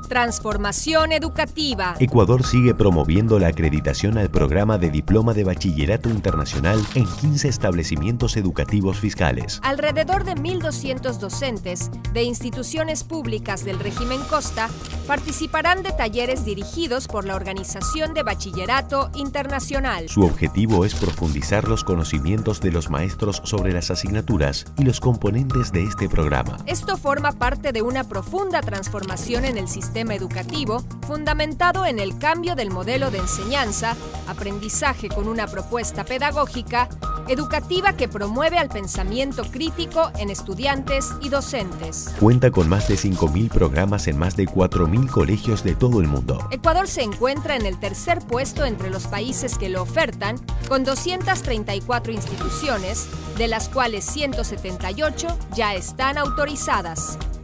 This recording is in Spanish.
Transformación educativa. Ecuador sigue promoviendo la acreditación al programa de Diploma de Bachillerato Internacional en 15 establecimientos educativos fiscales. Alrededor de 1.200 docentes de instituciones públicas del régimen Costa participarán de talleres dirigidos por la Organización de Bachillerato Internacional. Su objetivo es profundizar los conocimientos de los maestros sobre las asignaturas y los componentes de este programa. Esto forma parte de una profunda transformación en el sistema educativo, fundamentado en el cambio del modelo de enseñanza, aprendizaje con una propuesta pedagógica, educativa que promueve al pensamiento crítico en estudiantes y docentes. Cuenta con más de 5.000 programas en más de 4.000 colegios de todo el mundo. Ecuador se encuentra en el tercer puesto entre los países que lo ofertan, con 234 instituciones, de las cuales 178 ya están autorizadas.